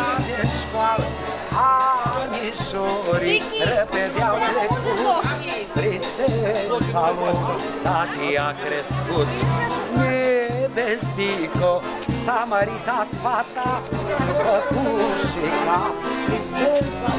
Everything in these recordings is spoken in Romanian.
de școală, anișorii răpedeau trecut. Prințesa lor, tati a crescut. Nevestico, s-a măritat fata, păpușica, prințesa.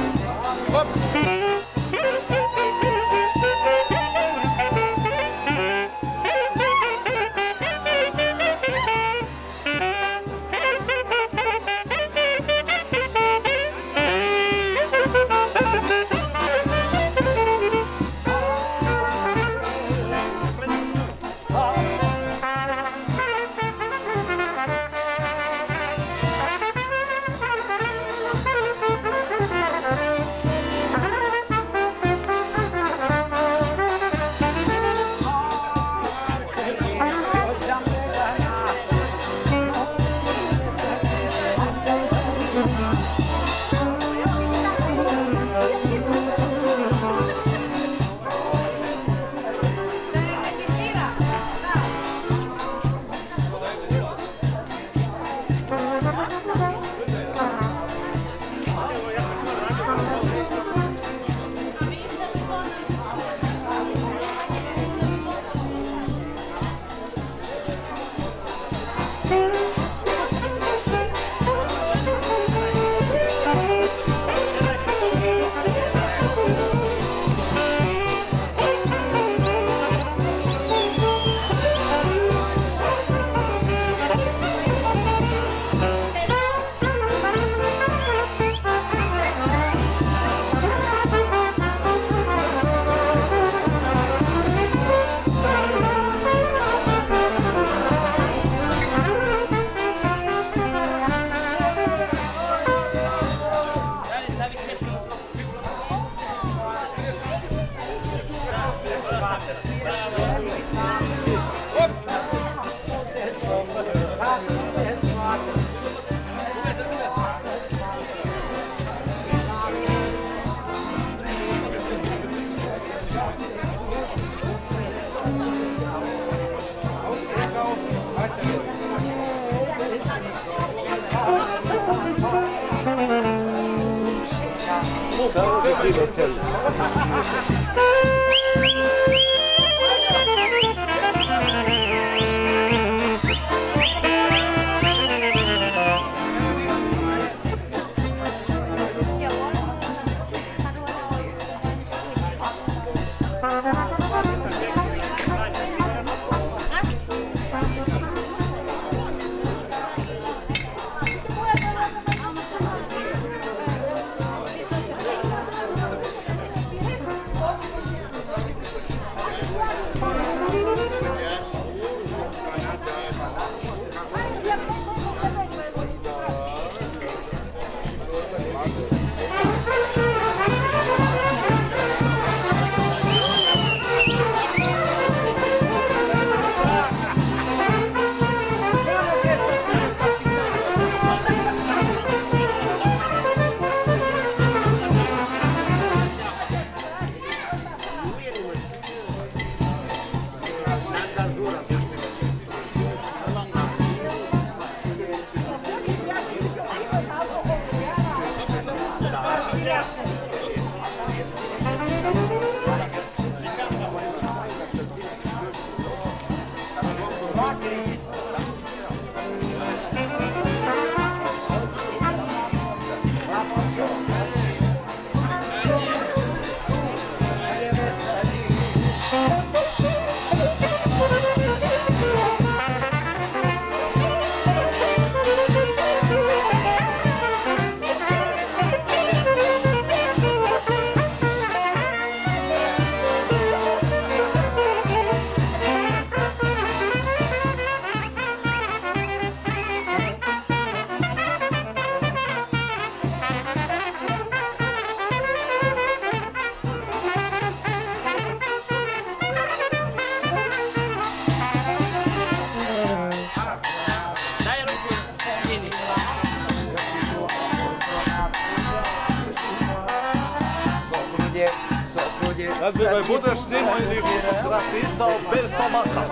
Разве будеш ним или срати без томата?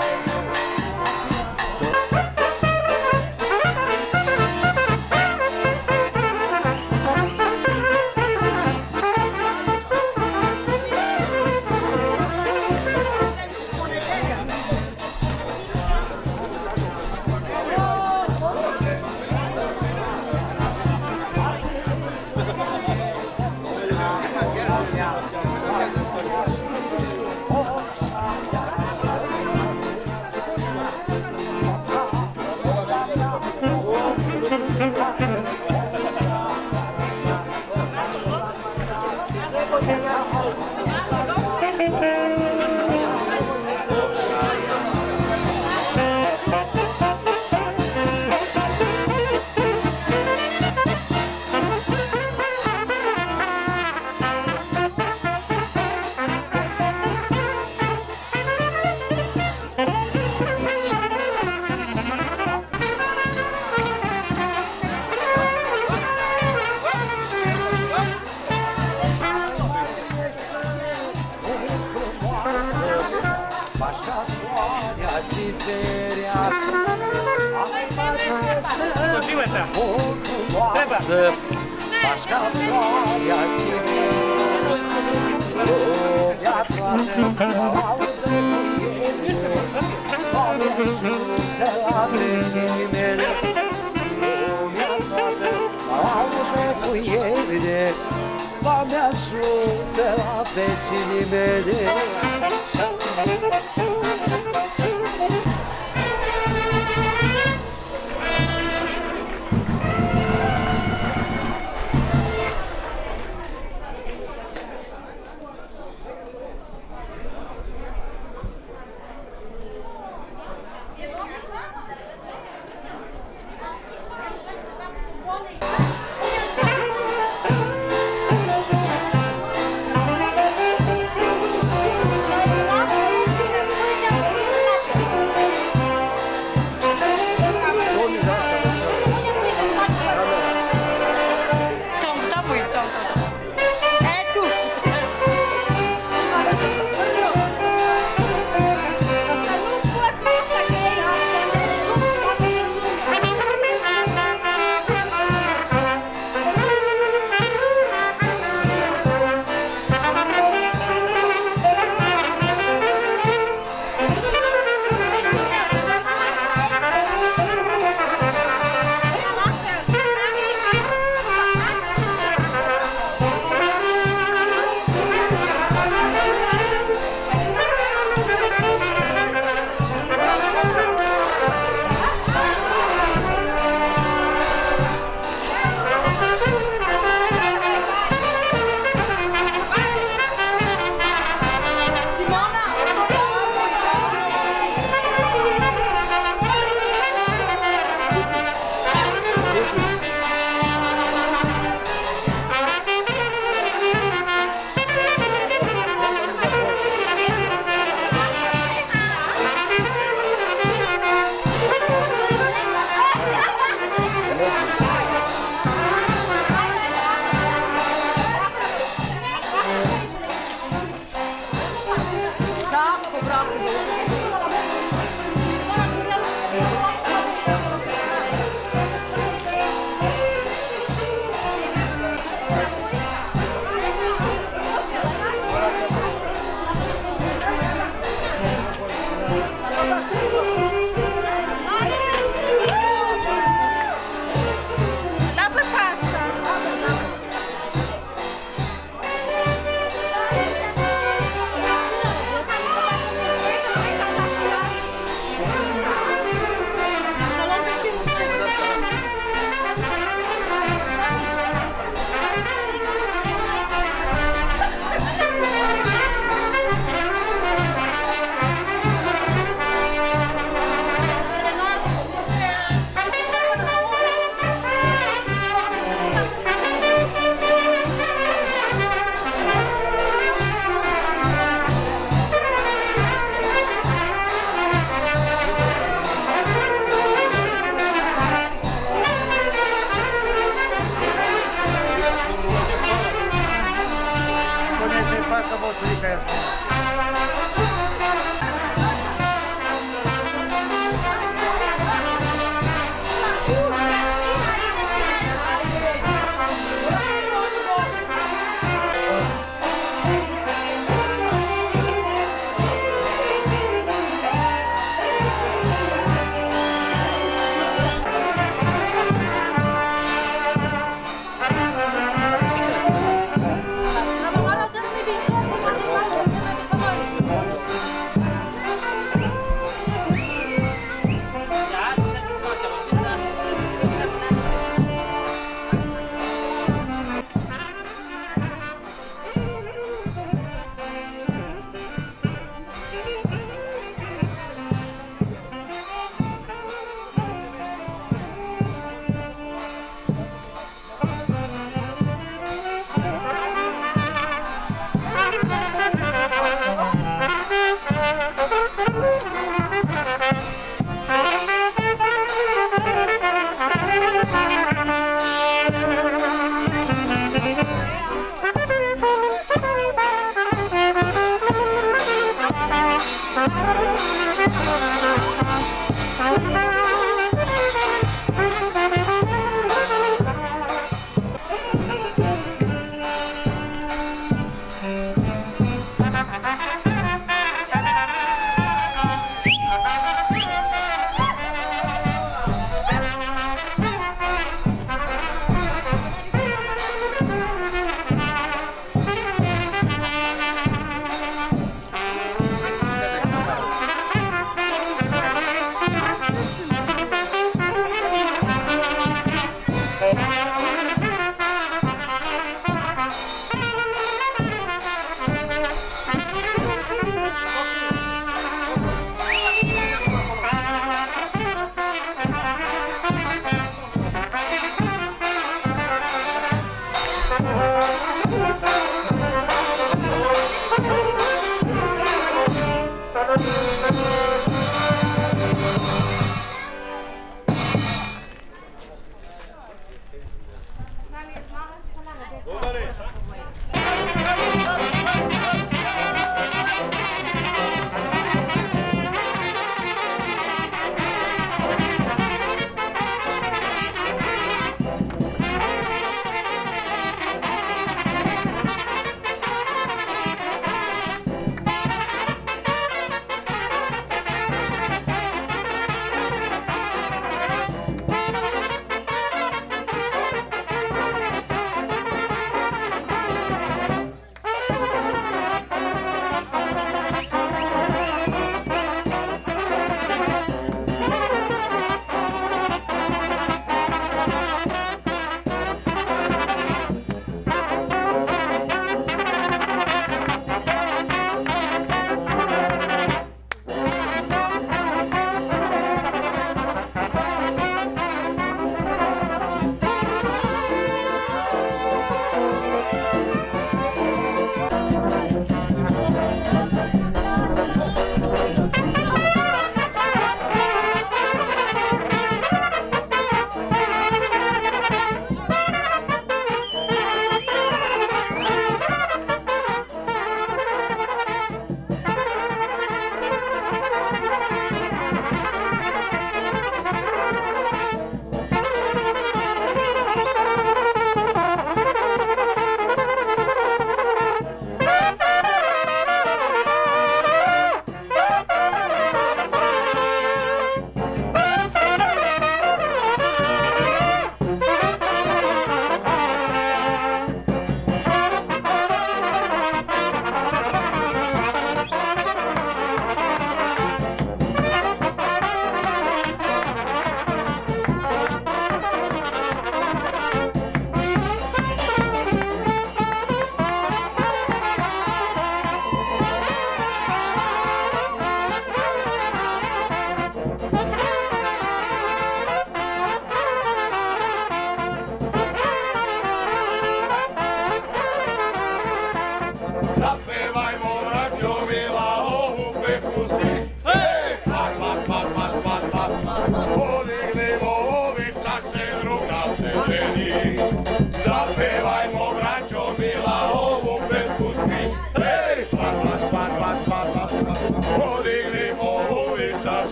mireasă, o frumoasă, așa floarea civilă, lumea toată audă cuiere, Doamne ajută la vecinii mele, lumea toată audă cuiere, Doamne ajută la vecinii mele.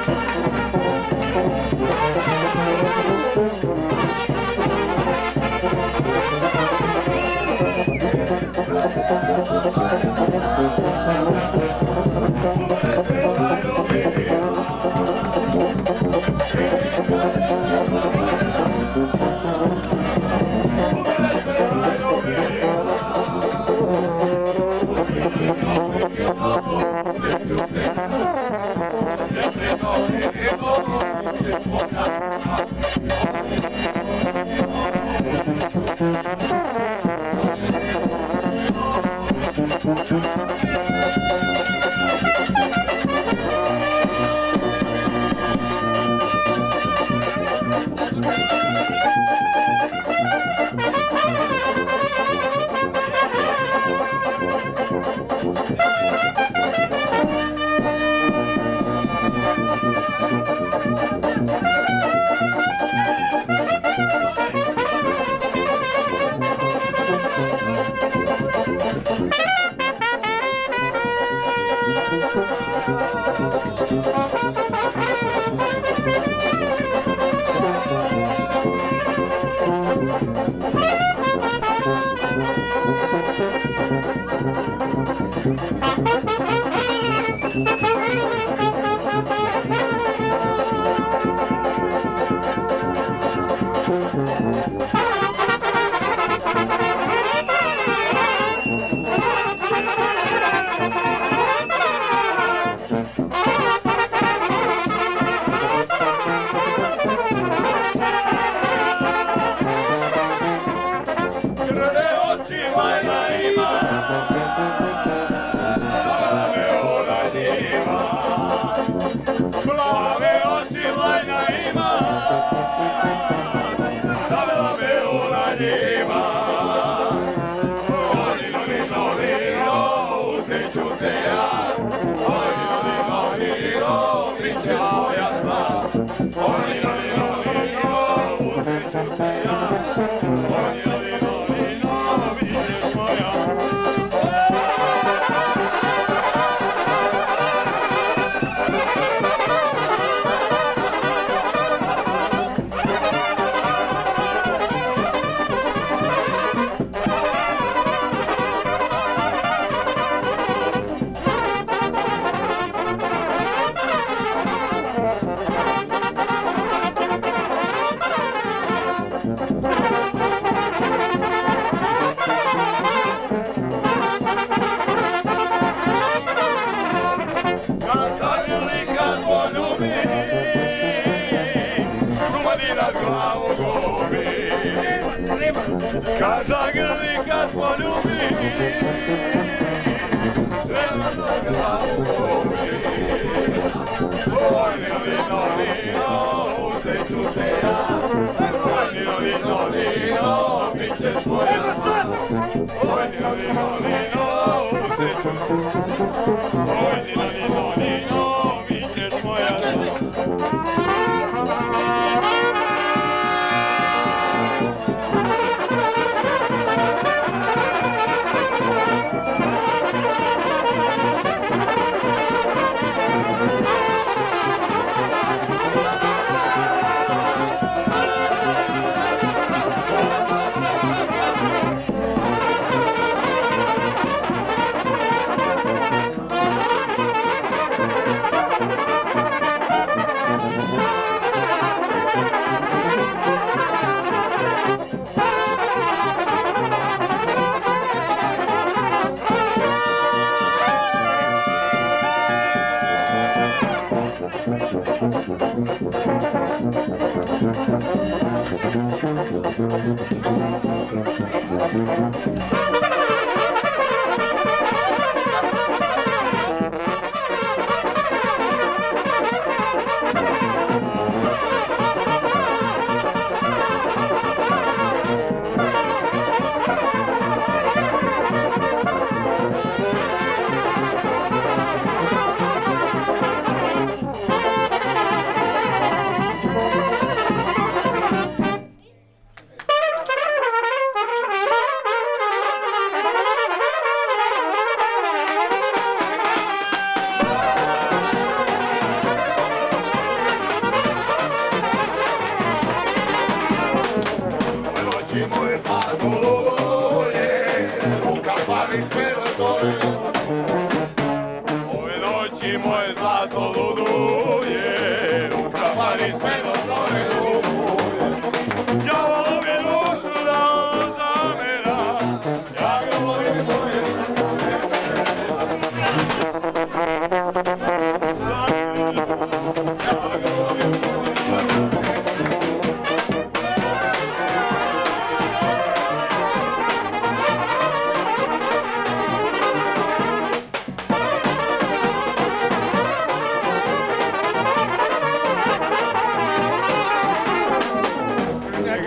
Kada grli kad poljubi, treba da glavu gubi. Oj, lino, lino, uzet ću te ja. Oj, lino, lino, bit ćeš moja. Oj, lino, lino, uzet ću te. Oj, lino, lino, bit ćeš moja.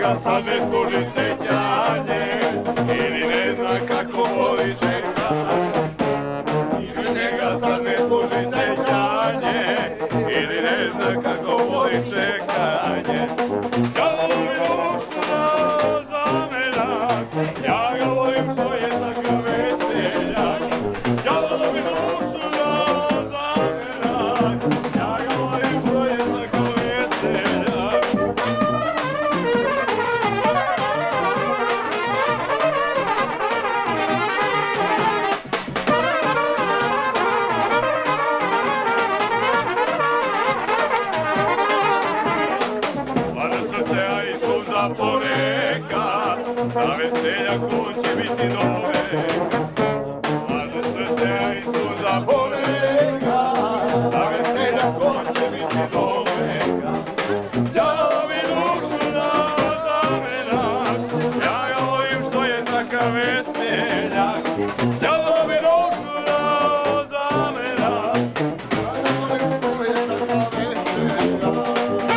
njega sad ne služi sećanje, ili ne zna kako voli čekanje. Ili njega sad ne služi sećanje, ili ne zna kako voli čekanje. Ja volim dušu za menak, ja ga volim što je takav veseljak. Ja volim dušu za menak, ja ga volim što je takav veseljak. Poneka, da veseljak on će biti do veka. Mlađe srce, a i suza poneka, da veseljak on će biti do veka. Ja mi dušu da zamenak, ja ga volim što je takav veseljak. Ja mi dušu da zamenak, ja ga volim što je takav veseljak.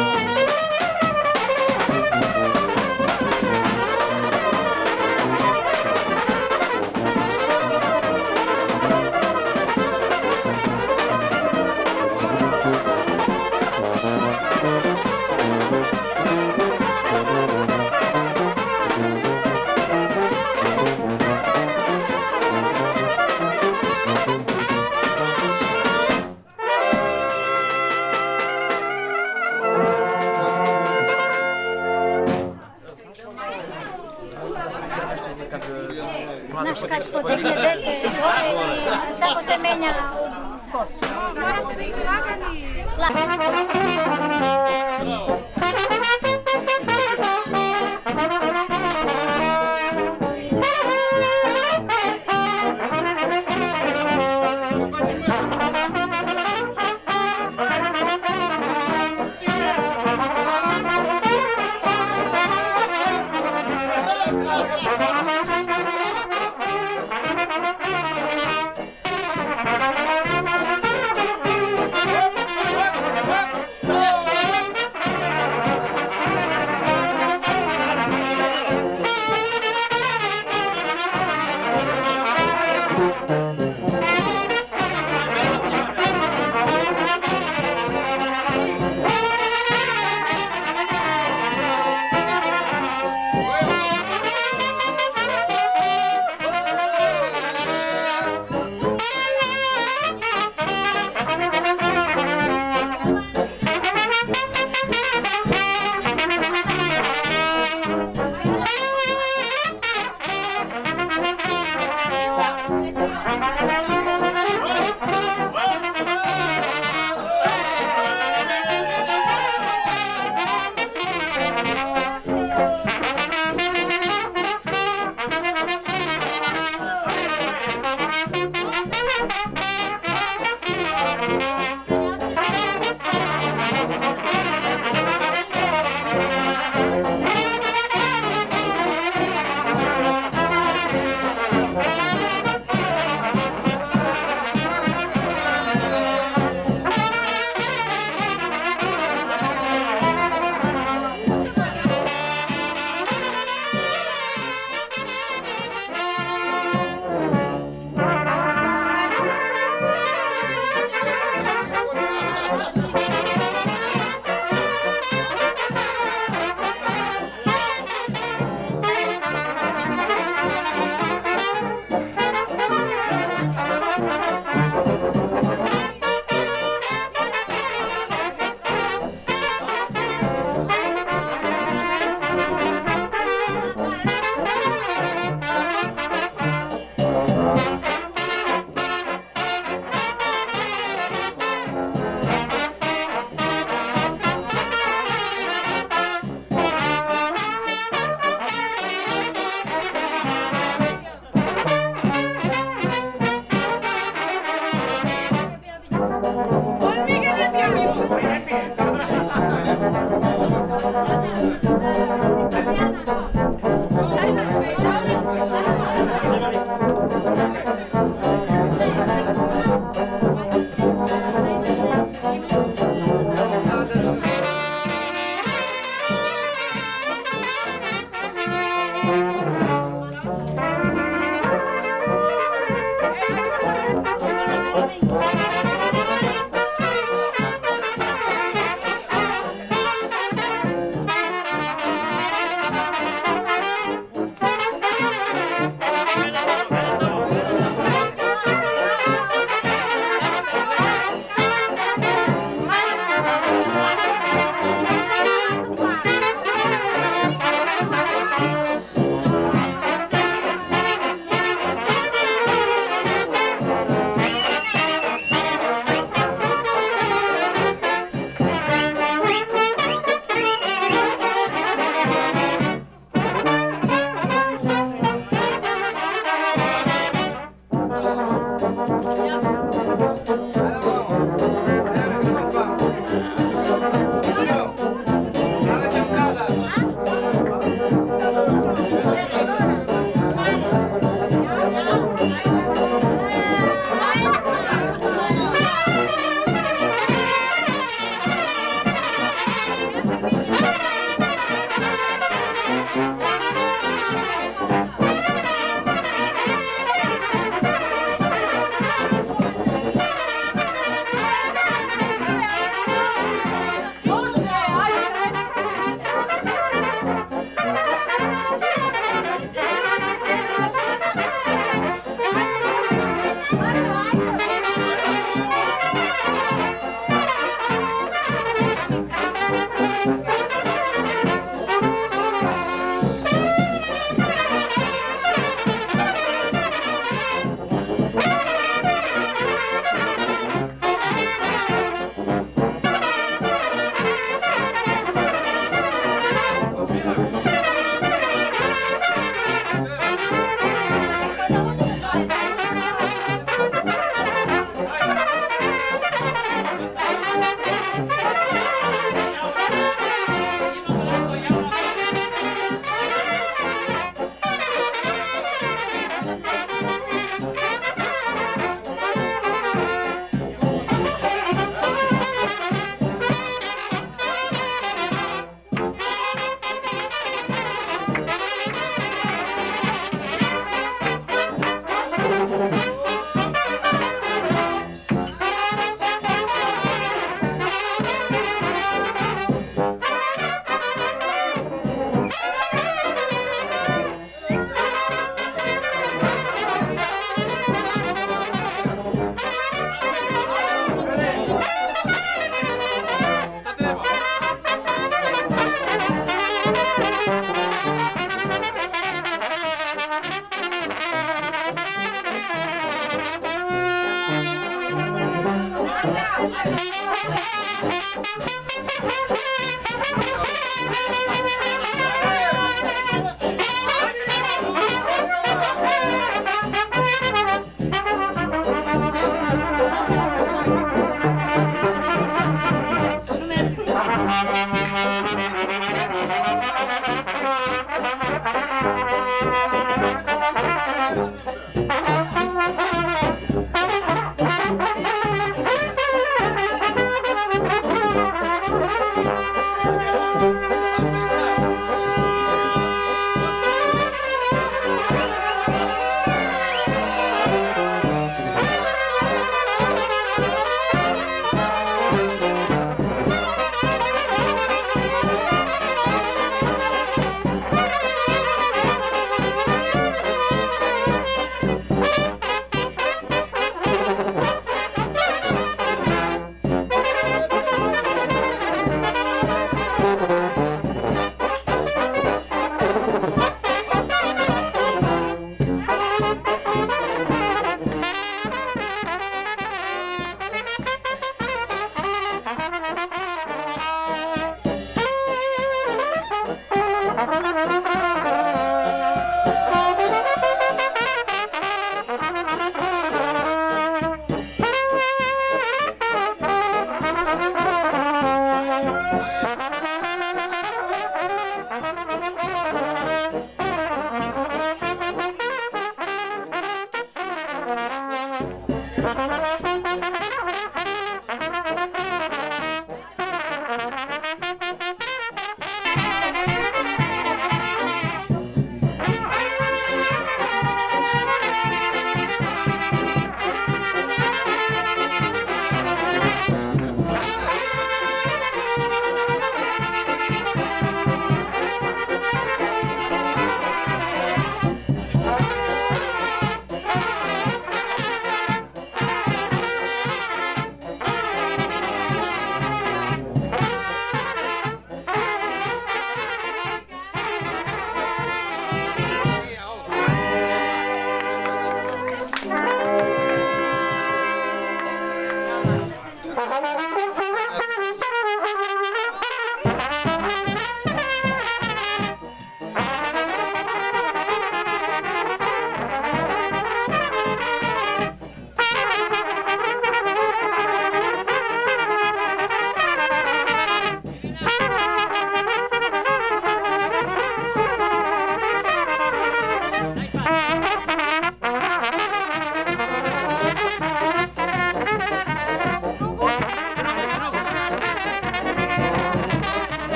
Znaš, kad potegne dete gore i svako se menja u kosu. Morate biti lagani.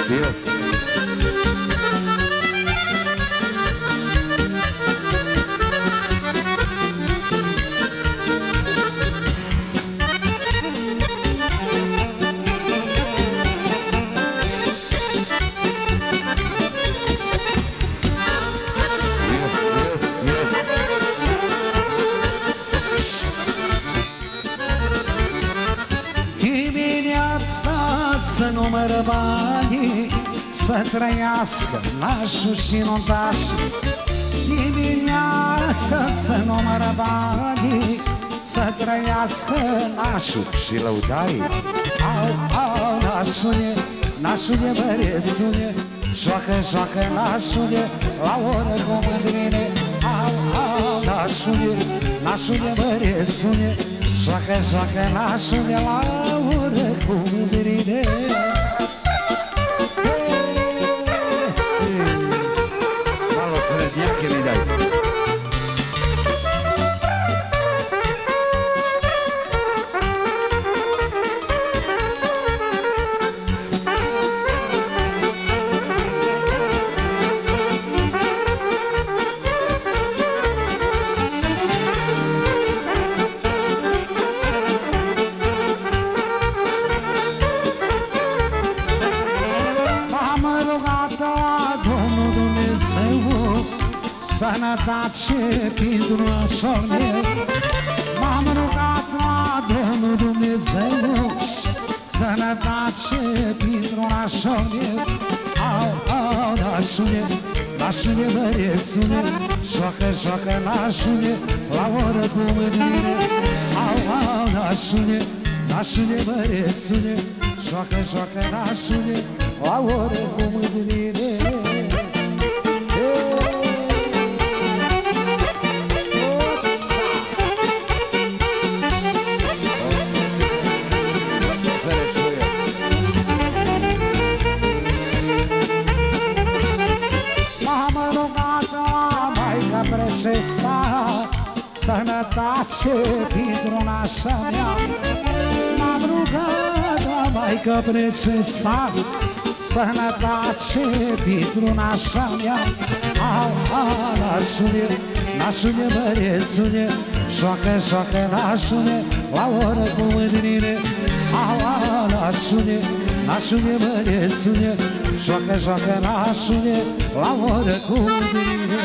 Să numără banii, să trăiască nașul și nuntașii. Dimineața să numără banii, să trăiască nașul și lăutarii. Au, au, nașule, nașule, bărețule, joacă, joacă, nașule, la oră cu mândrire. Au, au, nașule, nașule, bărețule, joacă, joacă, nașule, la oră cu mândrire. Malo srednjake mi daj. Sănătate pentru nașul meu, m-am rugat la Domnul Dumnezeu. Sănătate pentru nașul meu. Au, au, nașule, nașule, bărețule, joacă, joacă, nașule, la oră cu mândrire. Au, au, nașule, nașule, bărețule, joacă, joacă, nașule, la oră cu mândrire. Sănătate pentru nașa mea, m-am rugat la Maică Precesa. Sănătate pentru nașa mea. Au, au, nașule, nașule, bărețule, joacă, joacă, nașule, la oră cu mândrire. Au, au, nașule, nașule, bărețule, joacă, joacă, nașule, la oră cu mândrire.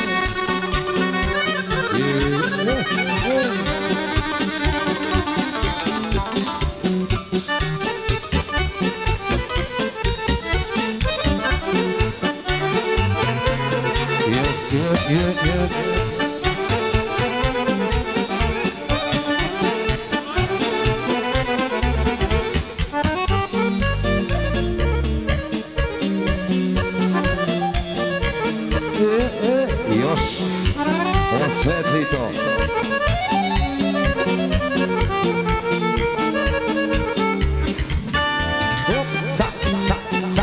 Još osvetli to. Sa, sa, sa.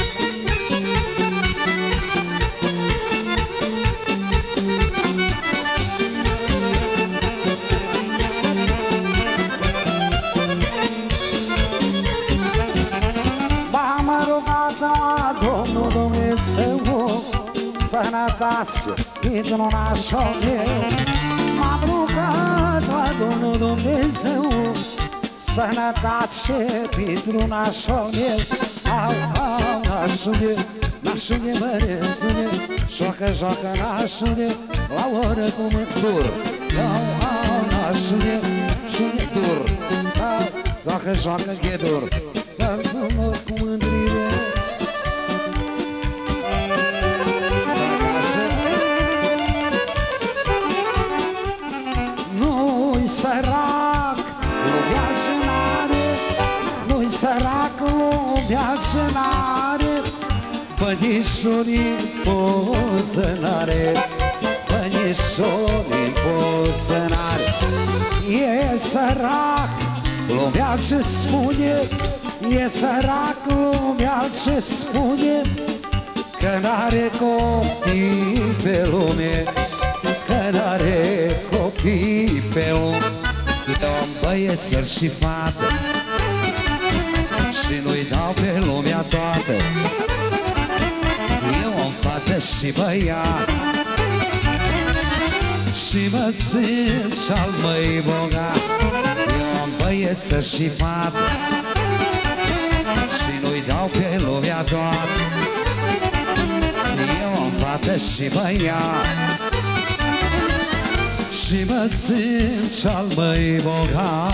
M-am rugat la Domnul Dumnezeu sănătate pentru nașul meu. M-am rugat la Domnul Dumnezeu sănătate pentru nașul meu. Au, au, nașule, nașule, bărețule, joacă, joacă, nașule, la oră cu mântur. Au, au, nașule, nașule, dur. Au, joacă, joacă, ghedur, dă-mi cu mândrire. Sărac, lumea ce n-are, nu-i sărac lumea ce n-are, bănișorii în poză-n-are, bănișorii în poză-n-are. E sărac lumea ce spune, e sărac lumea ce spune, că n-are copii pe lume, că n-are copii pe lume. Îi dau băiețel și fată și nu-i dau dau pe lumea toată. Eu am fată și băiat și mă simt și-al mai bogat. Eu am băieță și fată și nu-i dau pe lumea toată. Eu am fată și băiat și mă simt și-al mai bogat.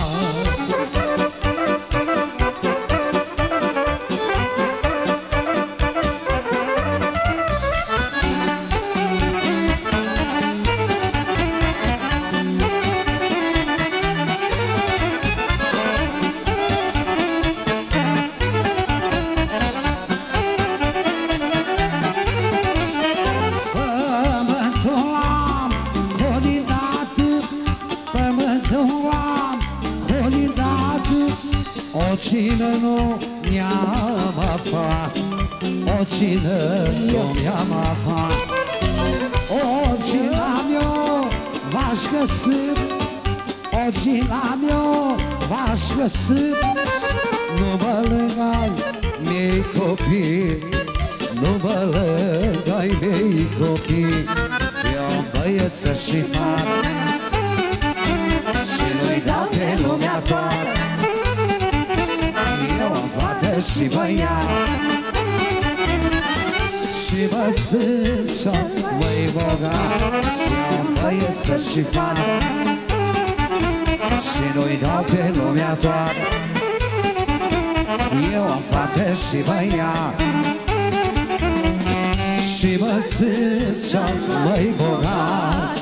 Cine nu mi-am aflat, o cine nu mi-am aflat, o cine-am v-aș găsi, o cine-am v-aș găsi. Nu mă lăgai mei copii, nu mă lăgai mei copii. Eu-am băieță și fată și nu-i dau pe lumea toată. Eu am fată și băiat și mă simt și-al mai bogat. Eu am băieță și fată și nu-i dau pe lumea toată. Eu am fată și băiat și mă simt și-al mai bogat.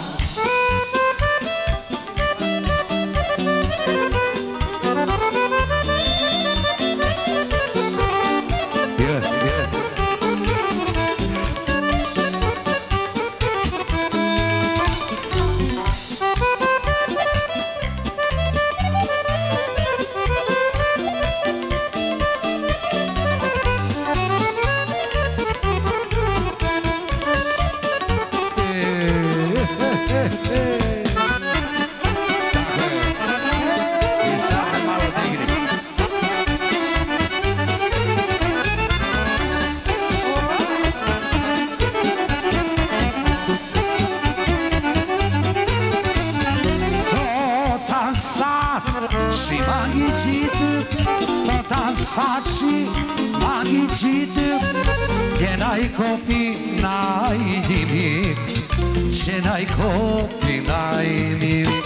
Și m-a ghicit, tot am sat și m-a ghicit. De n-ai copii, n-ai nimic, ce n-ai copii, n-ai nimic.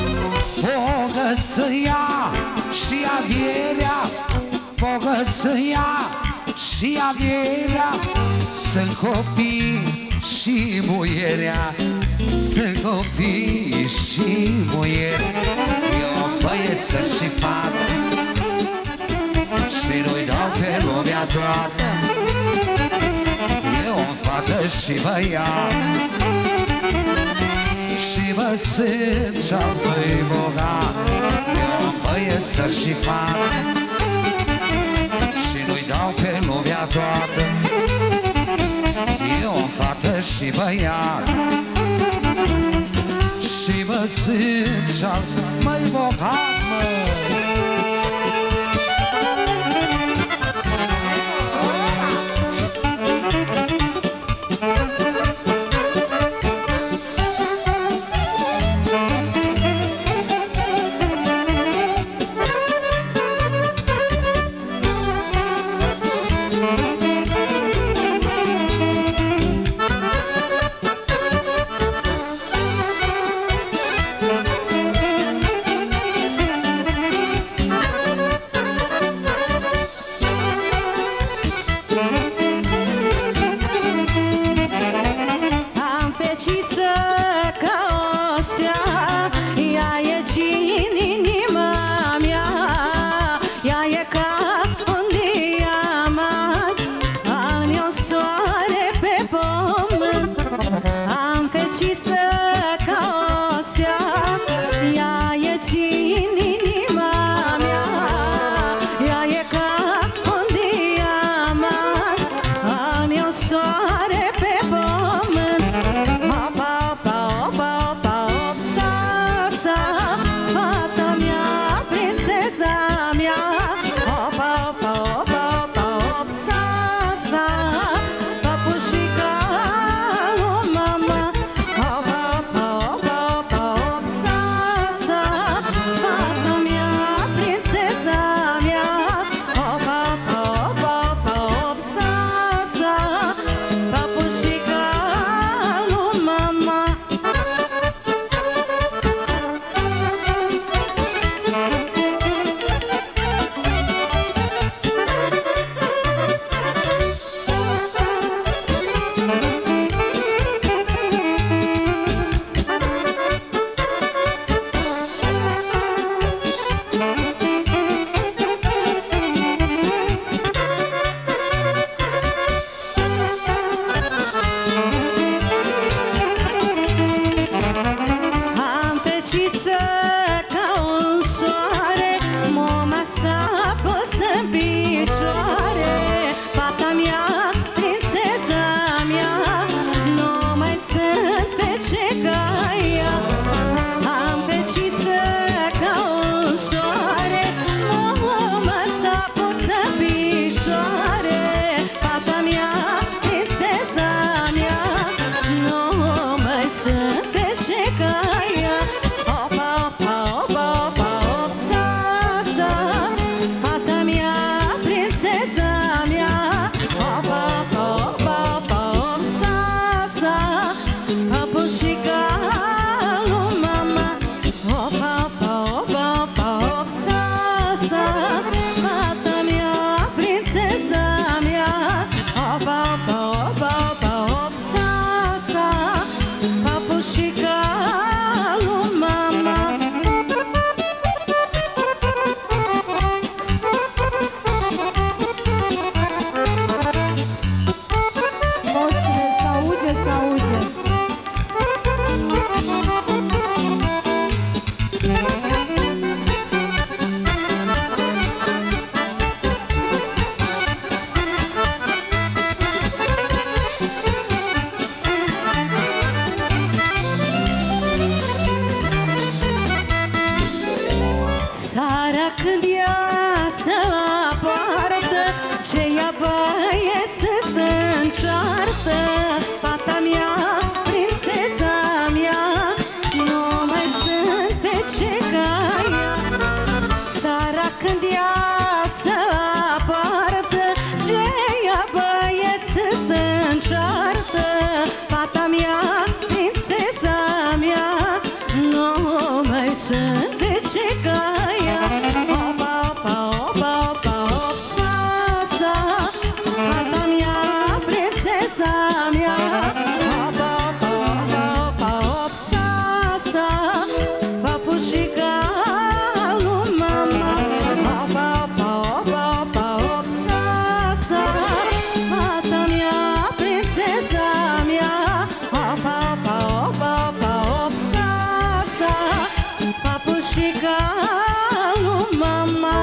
Bogăția și averea, bogăția și averea, sunt copii și muierea, sunt copii și muierea. Eu am băieță și fată și nu-i dau pe lumea toată. Eu am fată și băiat și mă simt și-al mai bogat. Eu am băieță și fată și nu-i dau pe lumea toată. Eu am fată și băiat și mă simt și-al mai bogat, înceartă fata mea, prințesa mea, nu mai sunt pe ce ca ea. Seara când ea să apartă, ce ia băieță să înceartă fata mea, prințesa mea, nu mai sunt pe ce ca ea. Opa, opa, opa, opa, op, sa, sa, fata mea, prințesa mea. Opa, opa, opa, opa, op, sa, sa, papușica lui mama. Opa, opa, opa, opa, op, sa, sa, fata mea, prințesa mea. Opa, opa, opa, opa, op, sa, sa, papușica lui mama.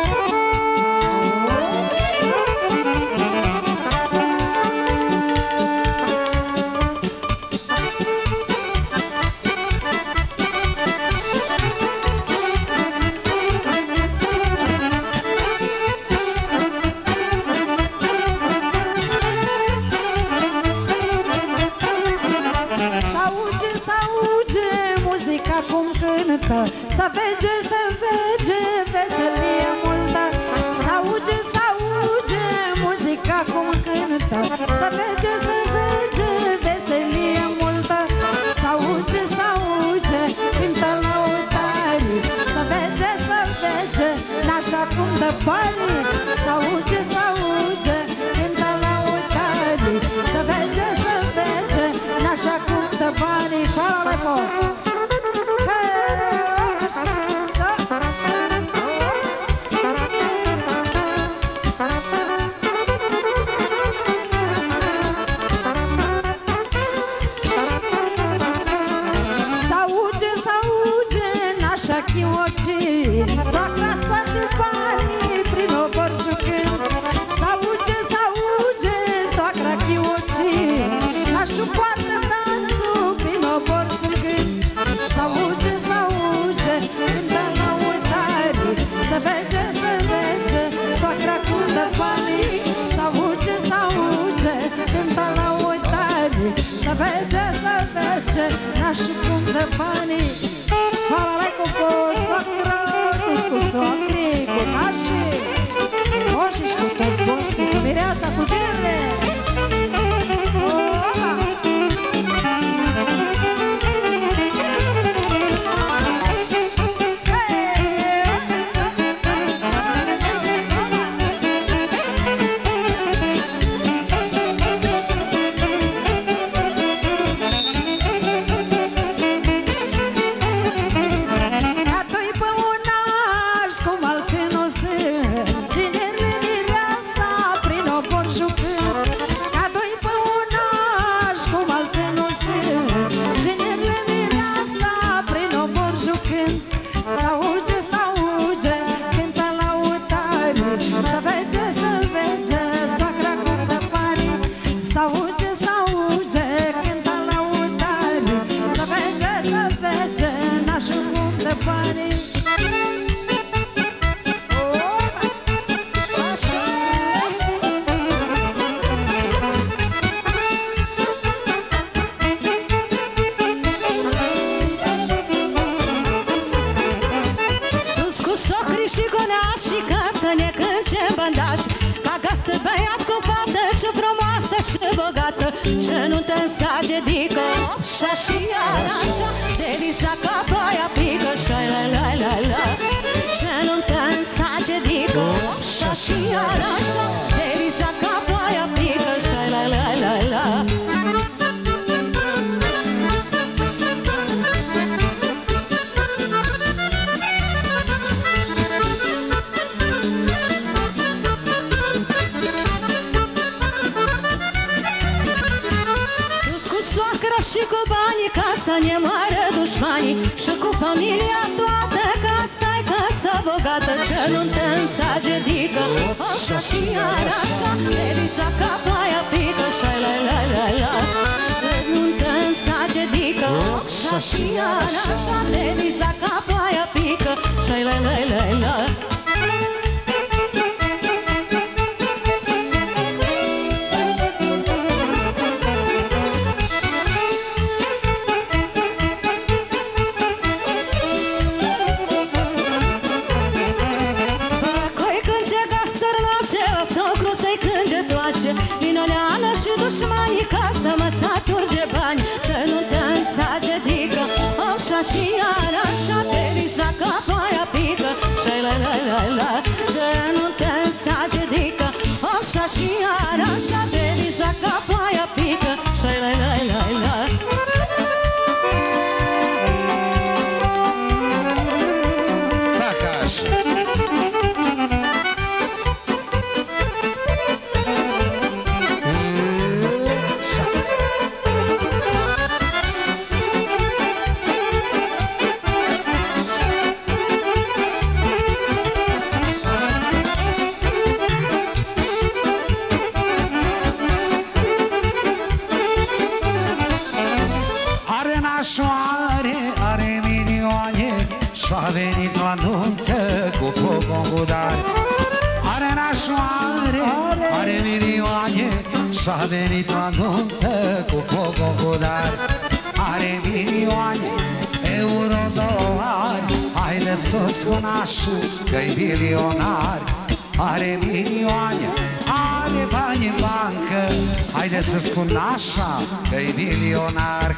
S-auge muzica cum cântă, să vege, veselie multă. S-auge muzica cum cântă, să vege, veselie multă. S-auge, cântă lăutarii, să vege, n-așa cum dă banii. S-auge, cântă lăutarii, să vege, n-așa cum dă banii. Fala, lepo! S-auge, n-așa chiocin, soacra sparge banii prin obor jucând. S-auge, soacra chiocin, n-așa poartă danțul prin obor jucând. S-auge, cântă lăutarii, să vege, soacra cum dă banii. S-auge, cântă lăutarii, să vege, n-așa cum dă banii. Hvala lepo po soacră, sus cu soacrii, cu nașii, moșii și cu toți moșii, cu mireasa, cu gere. Și bogată, și nu te însage dică, așa și iar așa, de visa ca ploaia pică, și la la la la. Și nu te însage dică, așa și iar așa, de visa ca ploaia pică, și la la la la. Și cu banii ca să ne moară dușmanii, și cu familia toată ca stai casă bogată. Ce nu te însage dică, așa și iar așa, de visa ca ploaia pică, și la la la la. Ce nu te însage dică, așa și iar așa, de visa ca ploaia pică, și la la la la. ca să mă saturge bani, ce nu te însagedică, așa și iar așa, pe risa ca foaia pică, șai-la-la-la-la, ce nu te însagedică, așa și iar așa, pe risa ca foaia pică, șai-la-la-la-la. Are milioane și-a venit la nuntă cu pogongudare. Are nașoare, are milioane și-a venit la nuntă cu pogongudare. Are milioane, euro, dolari, haide sus cu nașul că-i milionar. Are milioane, are bani în bancă, haide sus cu nașa că-i milionar.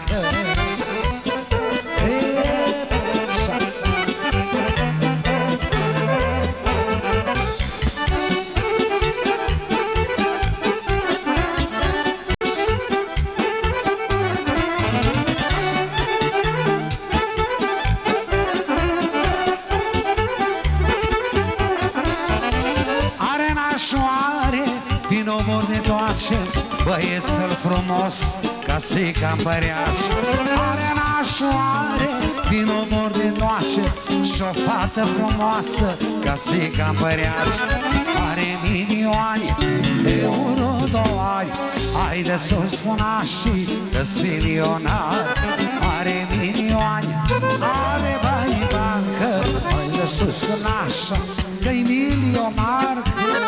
Băiețel frumos ca să-i campăreați. Are nașoare, vin omor de noașe și o fată frumoasă ca să-i campăreați. Are milioane, euro, dolari, haide sus cu nașii că-s milionar. Are milioane, are bani în bancă, haide sus cu nașa că-i milionar.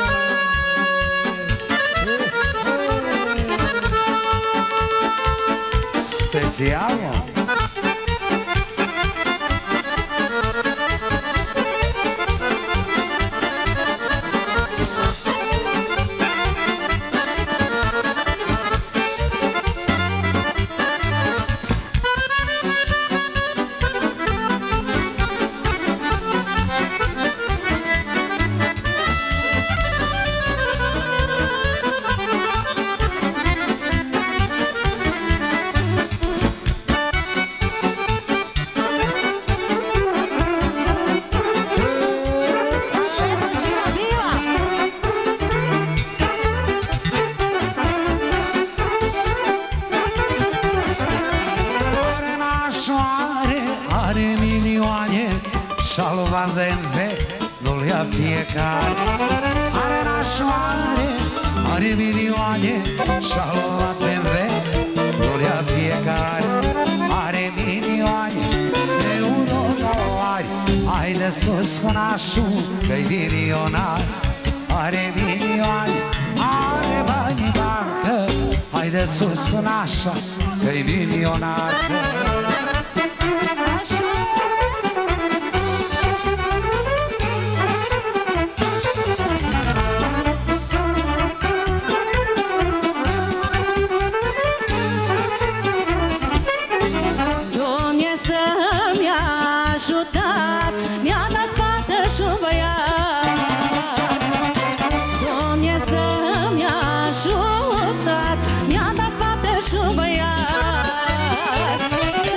Special, mă. Nu-l ia fiecare. Are nașoare, are milioane și-a luat BMW, nu-l ia fiecare. Are milioane, euro, dolari, haide sus cu nașul că-i milionar. Are milioane, are bani în bancă, haide sus cu nașa că-i milionar. Mi-a dat fată și un băiat. Dumnezeu mi-a ajutat, mi-a dat fată și un băiat.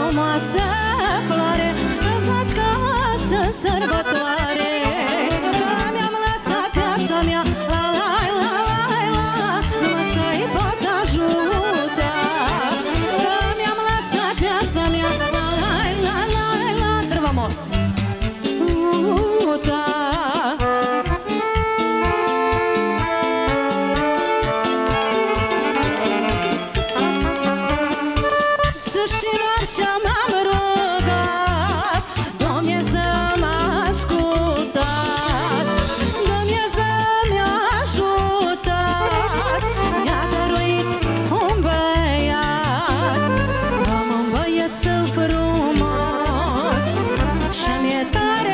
frumoasă floare, îmi faci casă sărbătoare. Mi-am lăsat viața mea, la la la la la, numai să-i pot ajuta. Mi-am lăsat viața mea, la la la la la, trăvă-mă, și-am rugat, Dumnezeu m-a ascultat, Dumnezeu mi-a ajutat, mi-a dăruit un băiat. Am un băiețel frumos și mi-e tare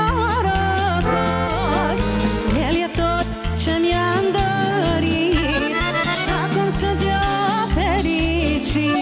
norocos. El e tot ce mi-am dorit și acum sunt eu fericit.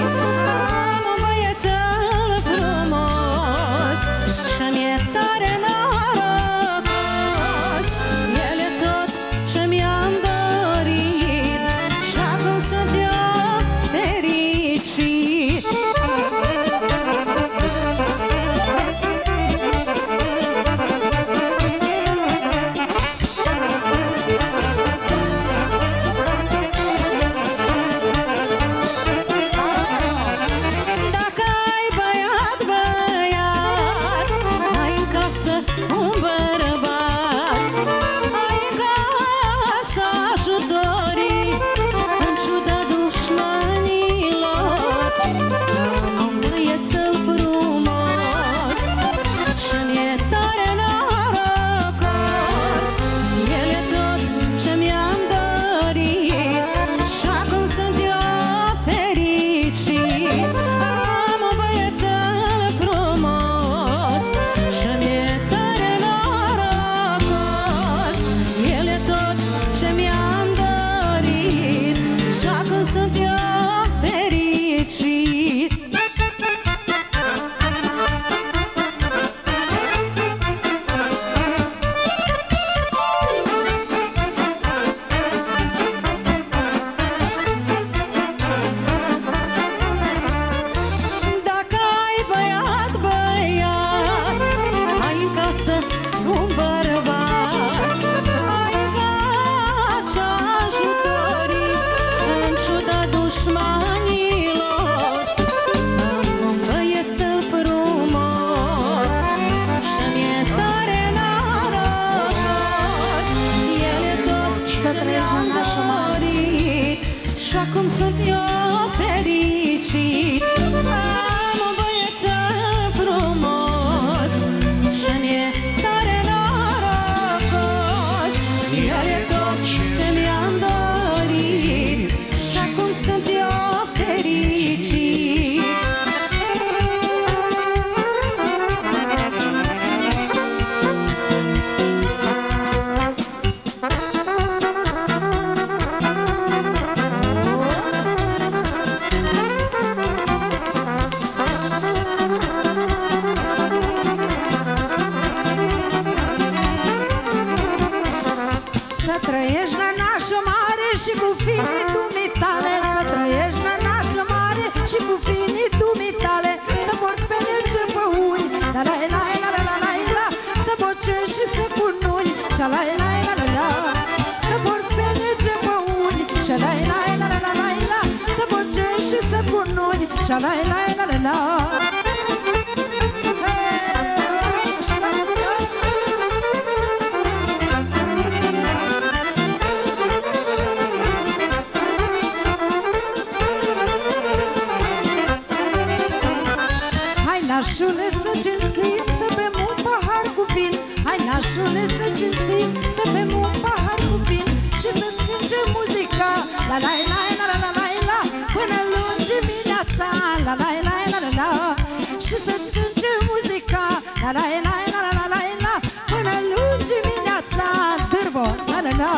Acum sunt eu fericit. Am un băiețel frumos și mi-e tare norocos. El e tot ce mi-am dorit și acum sunt eu fericit. Hai nașule să cinstim, să bem un pahar cu vin. Hai nașule să cinstim, să bem un pahar cu vin și să-ți cânce muzica la la la la la la la până luni dimineața la la la la la la și să-ți cânce muzica la la la la la la la până luni dimineața dârbo la la la.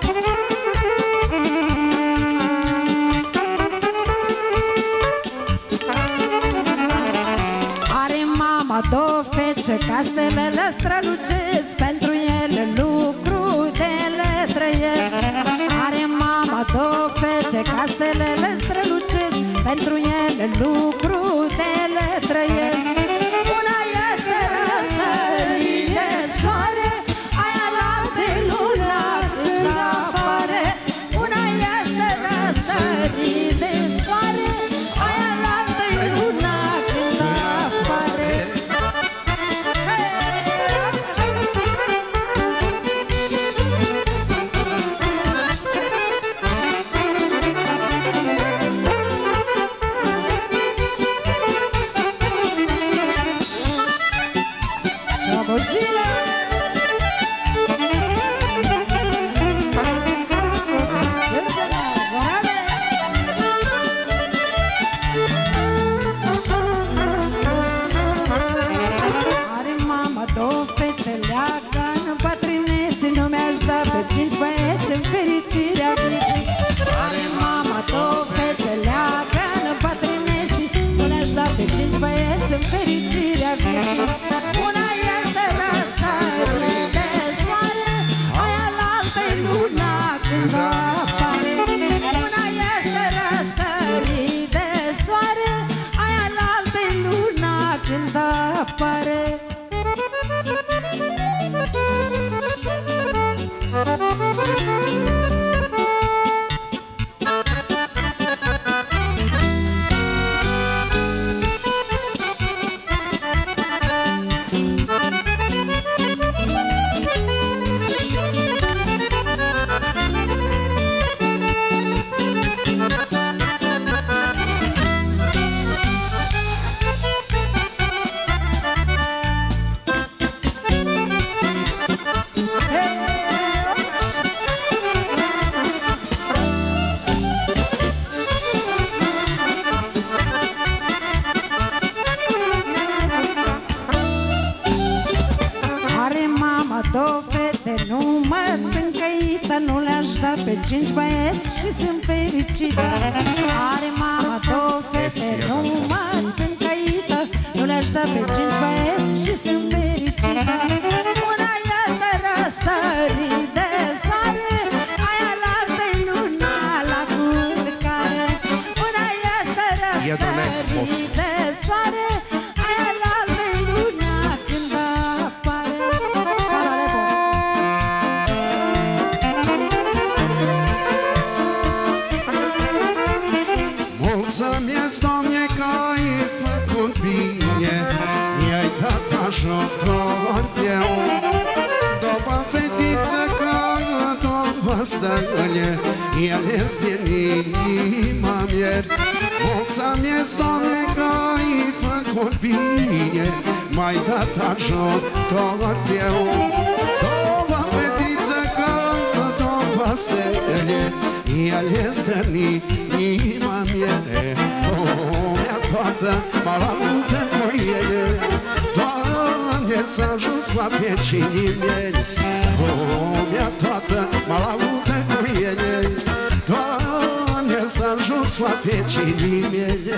Două fece, castelele strălucesc, pentru ele lucrutele trăiesc. Are mama două fece, castelele strălucesc, pentru ele lucrutele trăiesc. Una este răsărit de soare, aia la-altă luna când apare. Una este răsărit de soare, aia la-altă luna când apare. Șabojile! Are mama două fete, leagă-n bătrânețe, nu mi-aș da pe 5 băieți în fericirea vieții. Are mama două fete, leagă-n bătrânețe, nu mi-aș da pe 5 băieți în fericirea vieții. Una este răsărit de soare, aia la-altă-i luna când apare. Una este răsărit de soare, aia la-altă-i luna când apare. Are mama două fete, nu mă-ți încăită, nu le-aș da pe 5 băieți și sunt fericită. Are mama două fete, nu mă-ți încăită, nu le-aș da pe 5 băieți și sunt fericită. Una este răsărit de soare, aia la-altă-i luna la culcare. Una este răsărit de soare, aia la-altă-i luna când apare. Mulțumesc, Doamne, că ai făcut bine, mi-ai dat ajutor de om. După fetiță ca două stăgăle, ele-s din inima mea. Mulțumesc, Doamne, că ai făcut bine, mi-ai dat ajutor de om. După fetiță ca două stăgăle, ele-s din inima mea. Lumea toată mă laudă cu ele, Doamne, să ajuți la vecinii mei. Lumea toată mă laudă cu ele, Doamne, să ajuți la vecinii mei.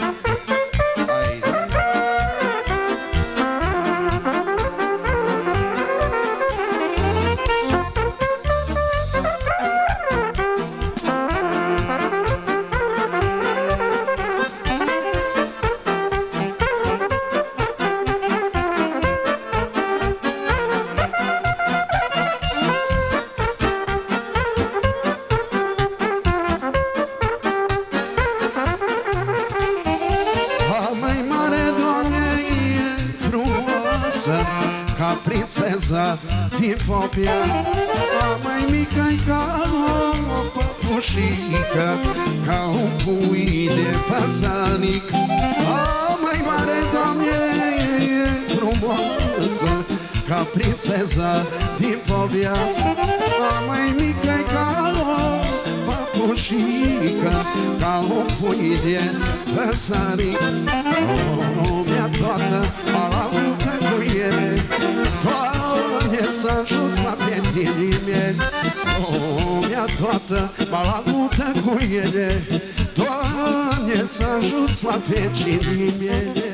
Ca prințeza din Popiast, a mai mică-i ca o păpușică, ca un pui de păsănic. A mai mare, Doamne, e frumoasă, ca prințeza din Popiast, a mai mică-i ca o păpușică, ca un pui de păsănic. Lumea toată mă laudă cu ele, Doamne, să ajuți la vecinii mei. Lumea toată mă laudă cu ele, Doamne, să ajuți la vecinii mei.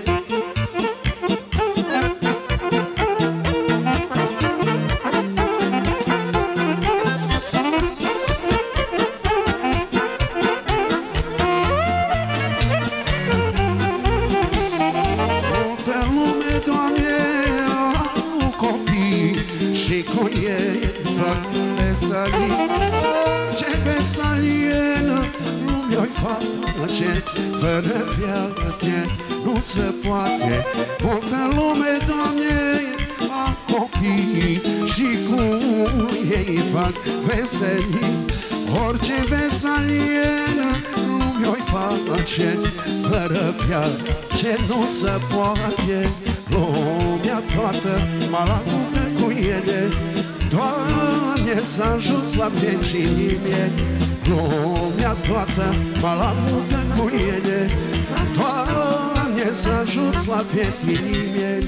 fără viață nu se poate. Multă lume, Doamne, a copii și cu ei fac veselii. Orice veselienă nu mi-o-i face, fără viață nu se poate. Lumea toată mă luptă cu ele, Doamne, să ajut la vecinii mei. Lumea toată mă luptă cu ele, Doamne, să ajut la vecinii mei.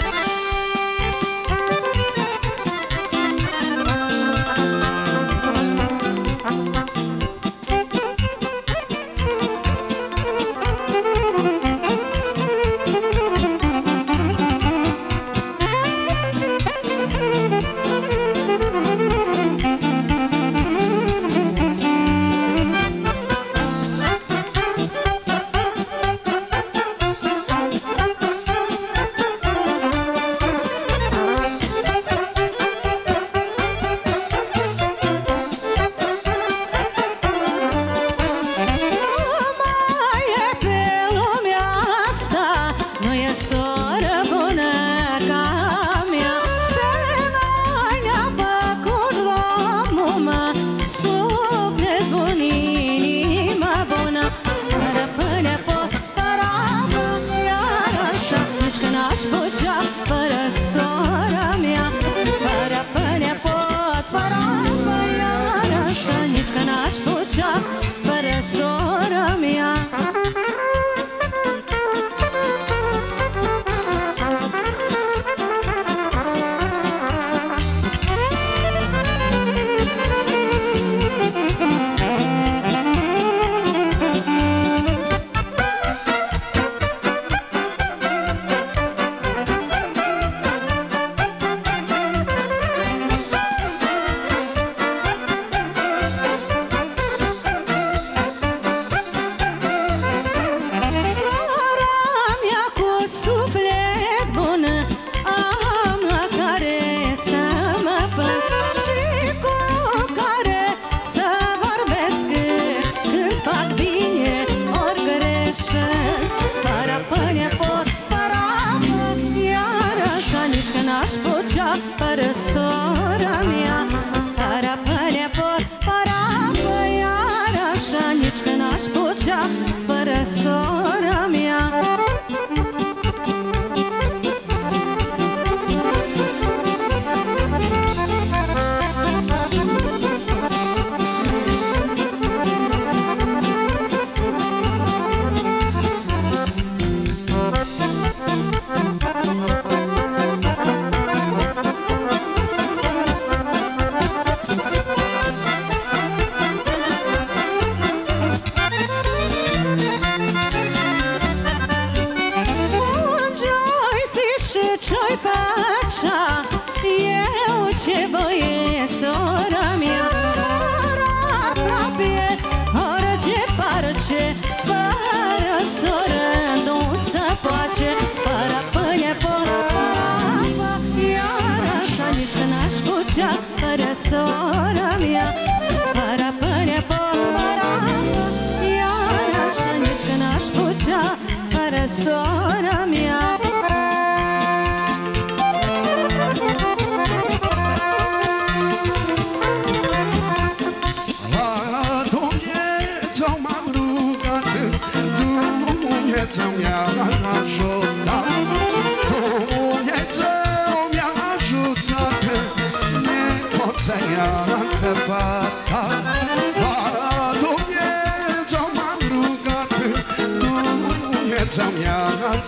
Dumnezeu mi-a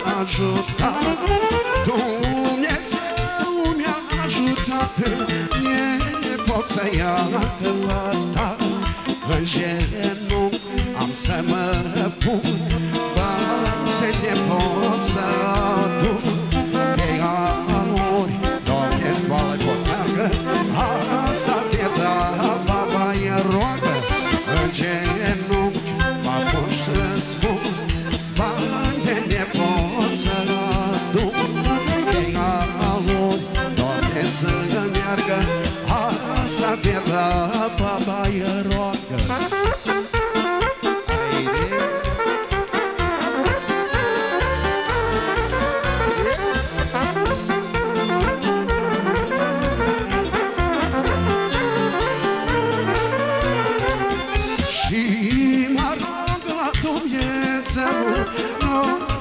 ajutat, Dumnezeu mi-a ajutat, nepoția căpătat. În genunchi am să mă pun, bate nepoța adun. De amori, Doamne, vală coteagă, asta te da, baba e roagă. În genunchi mă pun să spun, bate nepoța adun. De amori, Doamne, să meargă, asta te da, baba e roagă.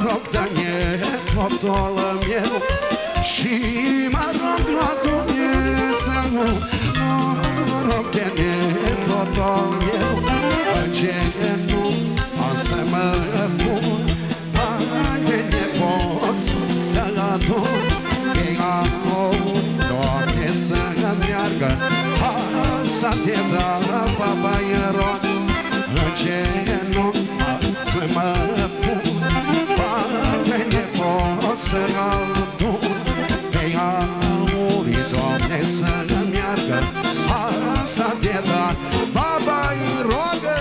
rog, dă-ne totul meu și mă rog la Dumnezeu. Mă rog, dă-ne totul meu în genunchi o să mă pun, bani-ne pot să adun. Ei au, Doamne, să meargă, asta te dă, baba, e rog. În genunchi să mă pun, bani-ne pot să adun. Ei au, Doamne, să meargă, asta te dă, baba, e rogă.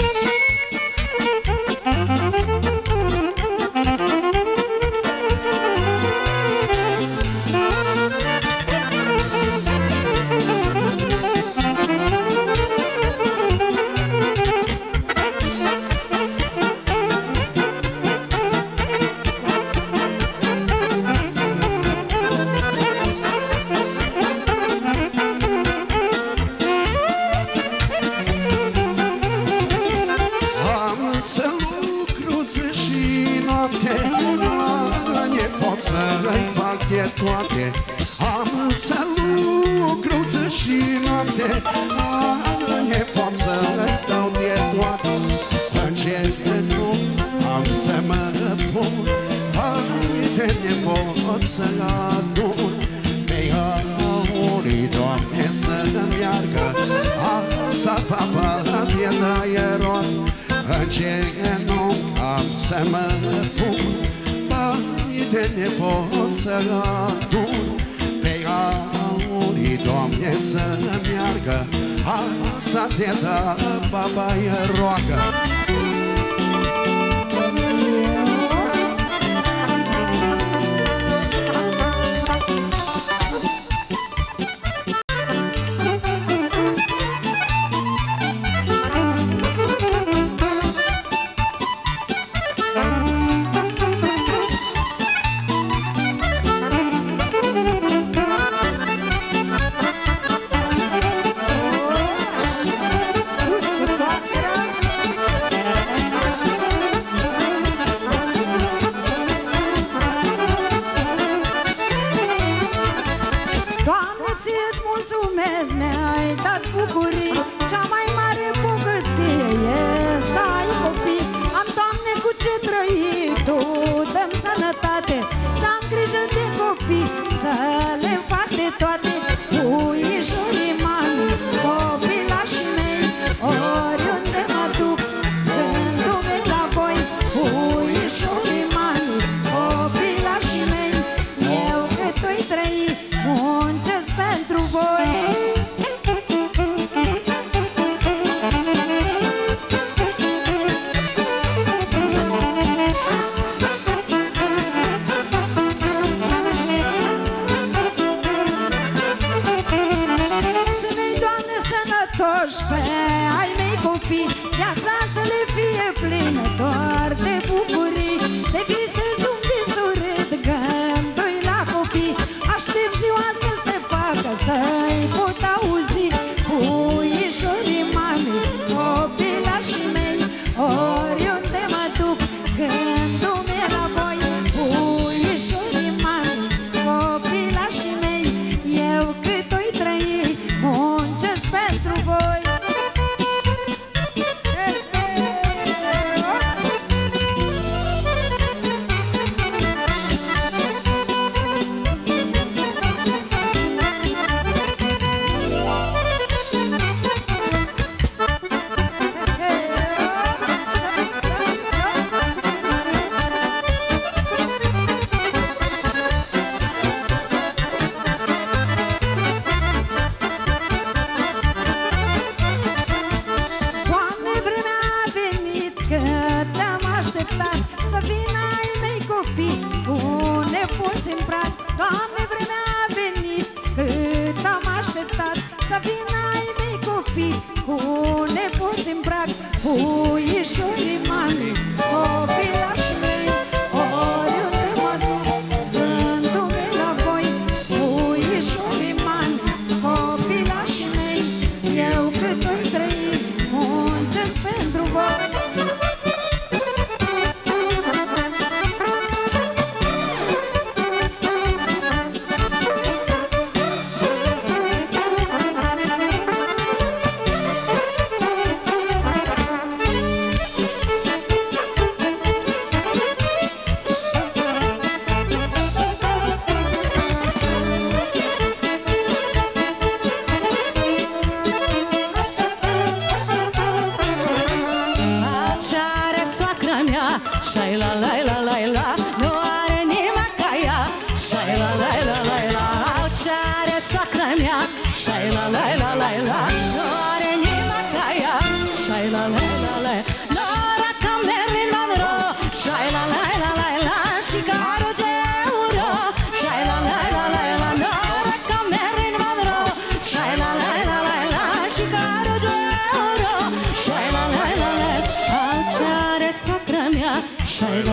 Toate. Am să lucru zi și noapte, ne pot să-i dau de toate. În genunchi am să mă pun, bani-ne pot să adun. Pe aurii, Doamne, să meargă, asta papa te dă ierot. În genunchi am să mă pun, bani-ne pot să adun. Pe aurii, Doamne, să meargă, asta te dă, baba, e roagă.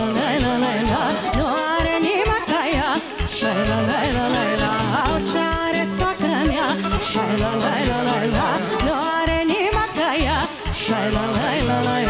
la, nu are nimeni ca ea. Șai-la-la-la-la-la, ce are soacră mea. Șai-la-la-la-la-la, nu are nimeni ca ea. Șai-la-la-la-la-la.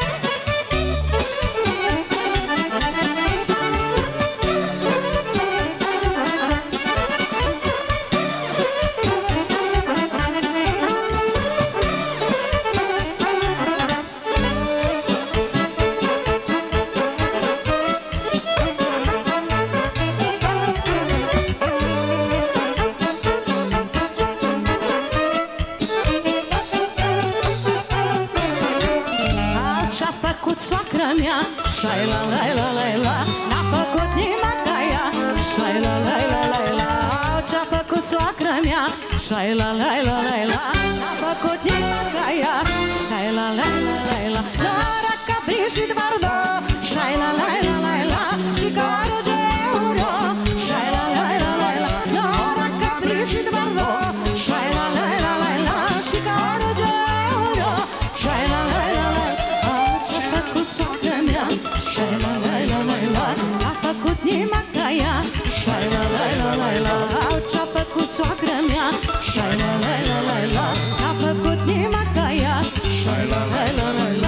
Șai-la-la-la-la-la, n-a făcut nimeni ca ea. Șai-la-la-la-la-la, ce-a făcut soacră mea. Șai-la-la-la-la-la, n-a făcut nimeni ca ea. Șai-la-la-la-la-la, Nora ca Brigitte Bardot. Șai-la-la-la-la-la, și ca Roger Euro. Șai-la-la-la-la-la, Nora ca Brigitte Bardot. Șai-la-la-la-la-la, și ca Roger Euro. Șai-la-la-la-la-la, ce-a făcut soacră mea. Șai-la-la-la-la-la, n-a făcut nimeni ca ea. Șai-la-la-la-la-la, ce-a făcut soacră mea. Șai-la-la-la-la-la, n-a făcut nimeni ca ea. Șai-la-la-la-la-la.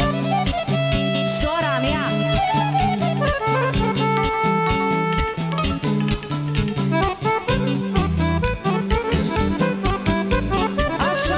Sora mea. Așa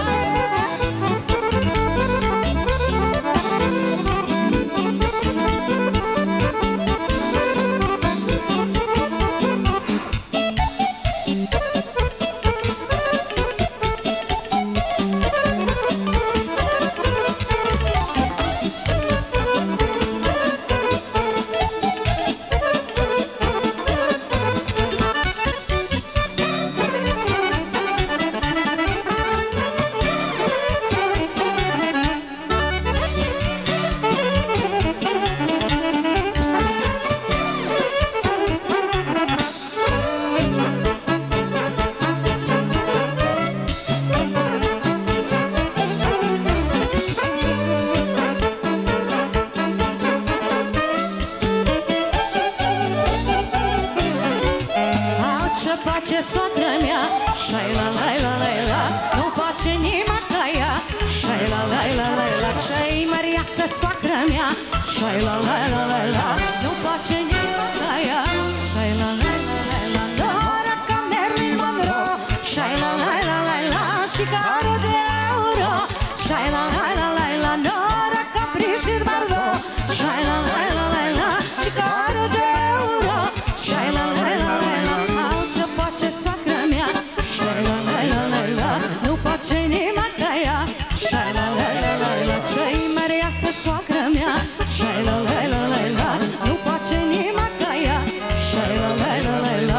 face soacră mea. Șai-la-la-la-la-la, nu face nimeni ca ea. Șai-la-la-la-la-la, ce-i măriață soacră mea. Șai-la-la-la-la-la, nu face nimeni ca ea. Șai-la-la-la-la-la, Nora ca Marilyn Monroe. Șai-la-la-la-la-la, și ca Roger Euro. Șai-la-la-la-la-la, Nora ca Brigitte Bardot. Șai-la-la-la-la-la, și ca Roger Euro. Șai-la-la-la-la-la, ce face soacră mea. Șai-la-la-la-la-la, nu face nimeni ca ea. Șai-la-la-la-la-la, ce-i măriață soacră mea. Șai-la-la-la-la-la, nu face nimeni ca ea. Șai-la-la-la-la-la.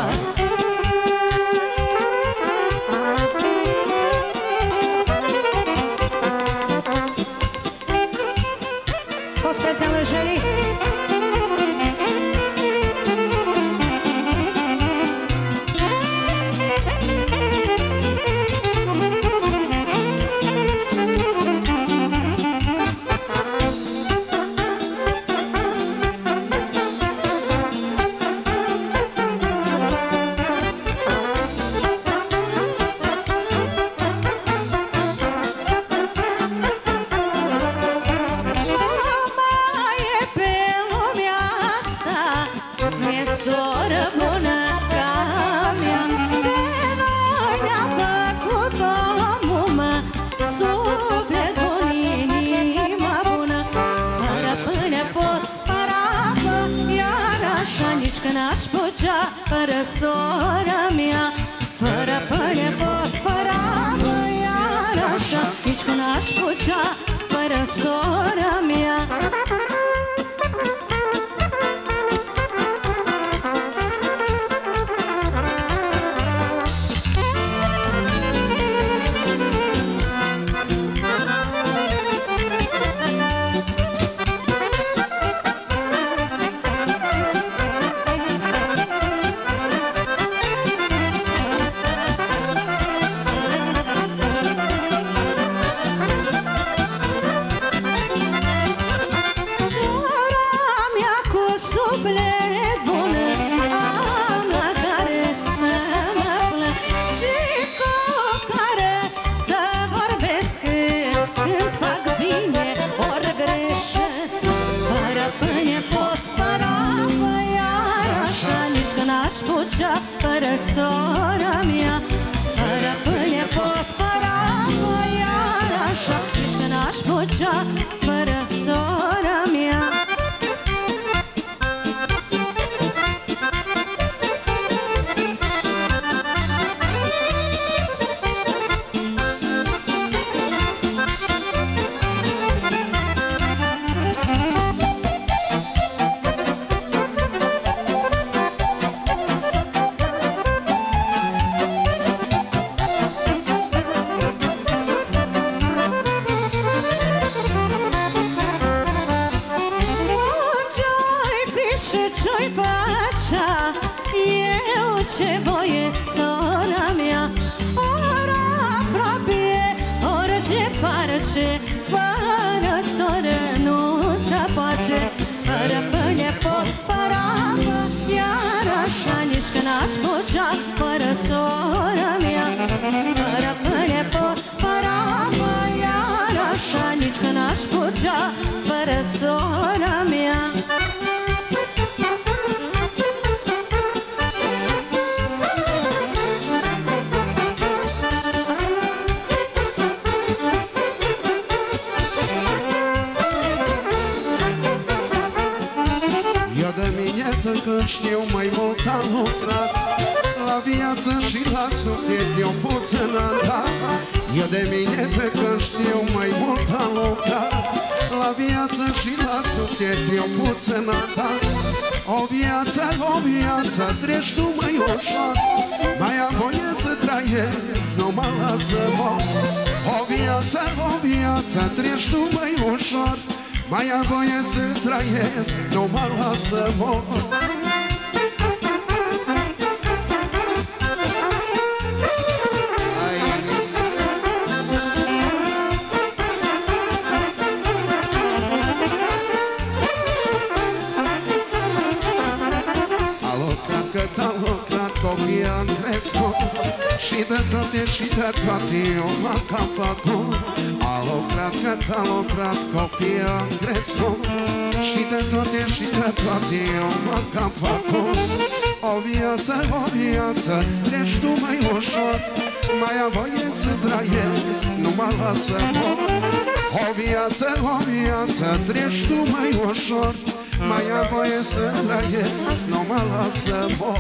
По специално жели. Fără sora mea, fără pâine pot, fără apă, iar așa, nici că n-aș putea, fără sora mea. suflet bun, Ana care să mă plâng și cu care să vorbesc când fac bine ori greșesc. Fără pâine pot, fără apă, iar așa nici că n-aș putea fără sora mea. Fără pâine pot, fără apă, iar așa nici că n-aș putea fără sora mea. Ce-i facea, eu ce voie sora mea, ori aproape, ori departe, fără soră nu se face. Fără pâine pot, fără apă, iar așa nici că n-aș putea fără sora mea. Fără pâine pot, fără apă, iar așa nici că n-aș putea fără sora mea. Când știu mai mult am lucrat la viață și la suflet eu puțin am dat. Eu de mine de când știu mai mult am lucrat la viață și la suflet eu puțin am dat. O viață treci tu mai ușor, mai am voie să trăiesc, nu mă lasă mor. O viață treci tu mai ușor, mai am voie să trăiesc, nu mă lasă mor. Copiii am crescut și de toate eu m-am cam făcut. A lucrat cât a lucrat, copiii am crescut și de toate eu m-am cam făcut. O viață treci tu mai ușor, mai am voie să trăiesc, nu mă lasă mor. O viață treci tu mai ușor, mai am voie să trăiesc, nu mă lasă mor.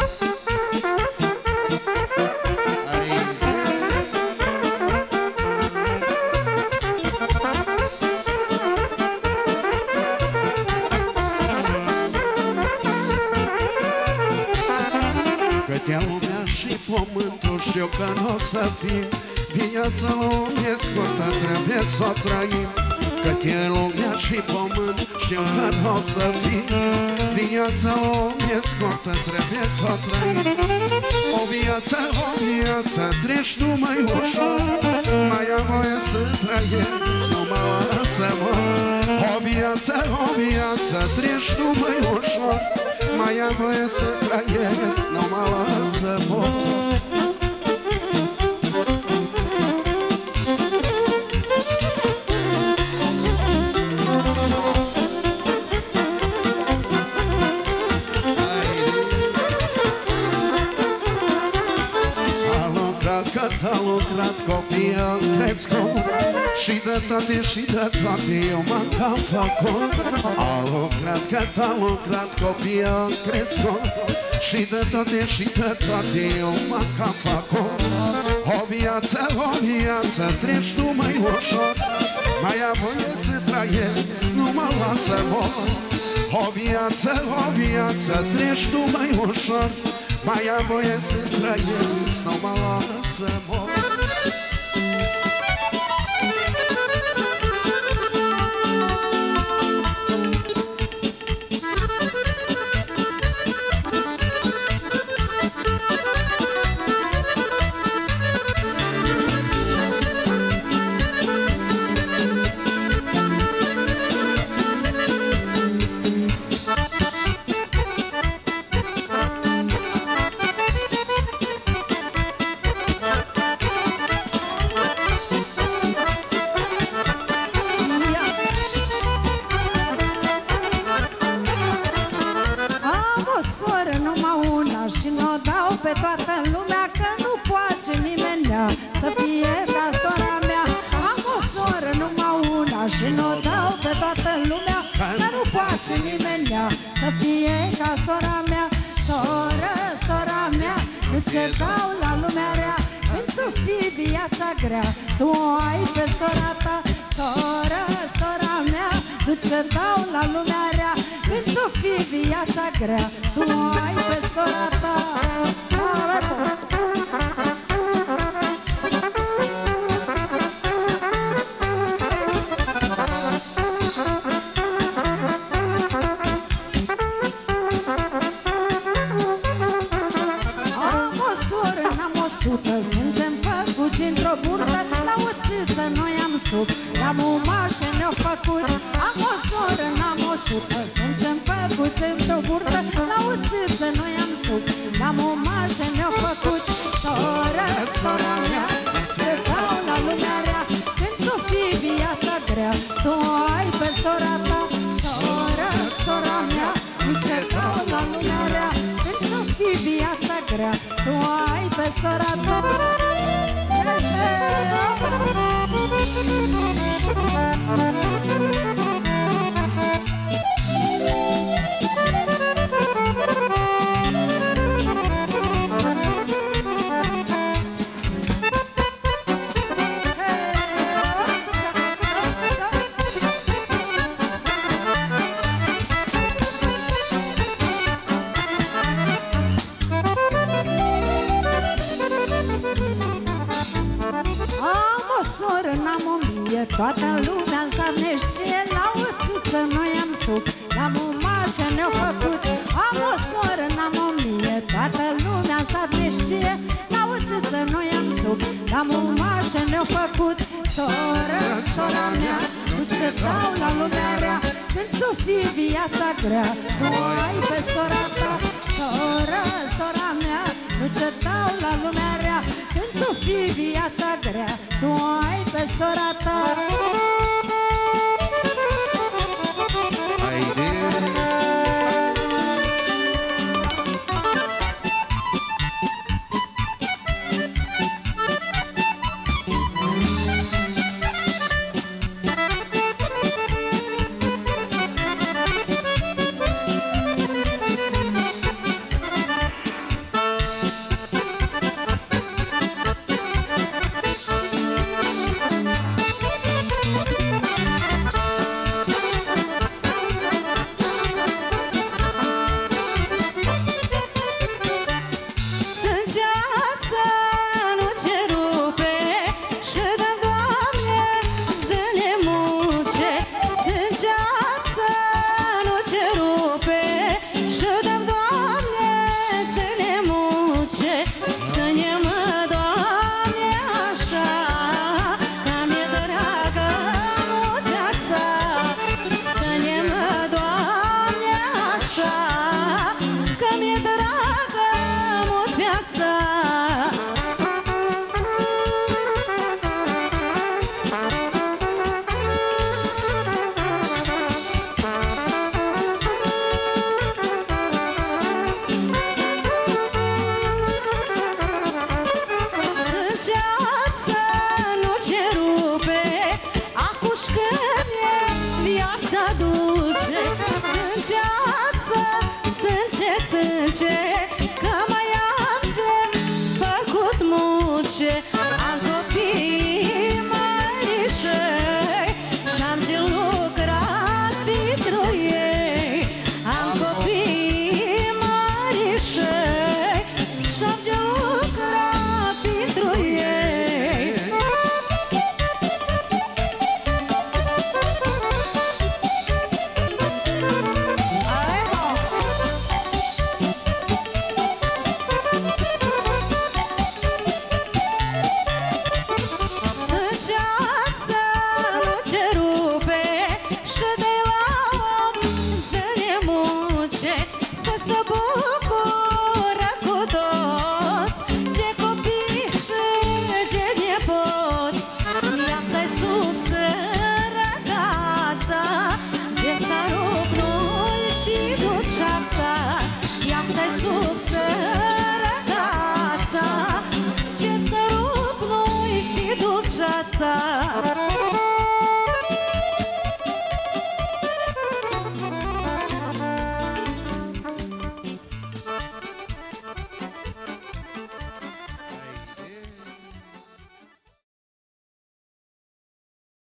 Câte lumea și pământul știu că n-o să fim, viața lumea scurtă trebuie să o trăim. Câte lumea și pământ știu că n-o să fim, viața lumea scurtă trebuie să o trăim. O viață treci tu mai ușor, mai am voie să trăiesc, nu mă lasă mor. O viață treci tu mai ușor, mai am voie să trăiesc, nu mă lasă mor. A lucrat, copiii am crescut și de toate eu m-am cam făcut. A lucrat, cât a lucrat, copiii am crescut și de toate eu m-am cam făcut. O viață treci tu mai ușor, mai am voie să trăiesc, nu mă lasă mor. O viață treci tu mai ușor, mai am voie să trăiesc, nu mă lasă mor. soră, numai una și n-o dau pe toată lumea, că nu poate nimeni să fie ca sora mea. Am o soră, numai una și n-o dau pe toată lumea, că nu poate nimeni să fie ca sora mea. Soră, sora mea, nu ce dau la lumea rea, când ți-o fi viața grea, tu o ai pe sora ta. Soră, sora mea, nu ce dau la lumea rea, când ți-o fi viața grea, tu o ai pe sora ta. Suntem făcuți dintr-o burtă, la o țiță noi am sub, la mumașă ne-au făcut. Am o soră, n-am o sută, suntem făcuți dintr-o burtă, la o țiță noi am sub, la mumașă ne-au făcut. Soră, sora mea, te dau la lumea rea, când ți-o fi viața grea, tu o ai pe sora ta. Soră, sora mea, te dau la lumea rea, când ți-o fi viața grea, tu o ai pe sora ta. Toată lumea în sat ne știe, la o țiță noi am sub, la mumașă ne-au făcut. Am o soră, n-am o mie, toată lumea în sat ne știe, la o țiță noi am sub, la mumașă ne-au făcut. Soră, sora mea, nu ce dau la lumea rea, când ți-o fi viața grea, tu o ai pe sora ta. Soră, sora mea, nu ce dau la lumea rea, când ți-o fi viața grea, tu o ai pe sora ta. Că mai am ce făcut muce, am copii mărișei și-am ce lucrat pentru ei. Am copii mărișei și-am ce lucrat pentru ei. Să bucură cu toți, ce copii și ce nepoți. Viața-i sub țărăgața, de s-a rupt noi și duceața. Viața casa